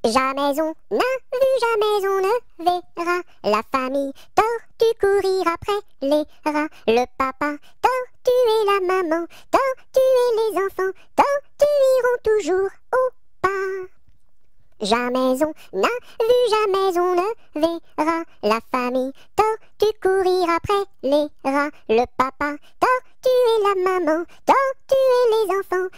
Jamais on n'a vu, jamais on ne verra la famille tortue courir après les rats. Le papa tortue et la maman tortue et les enfants tortues iront toujours au pas. Jamais on n'a vu, jamais on ne verra la famille tortue courir après les rats. Le papa tortue et la maman tortue et les enfants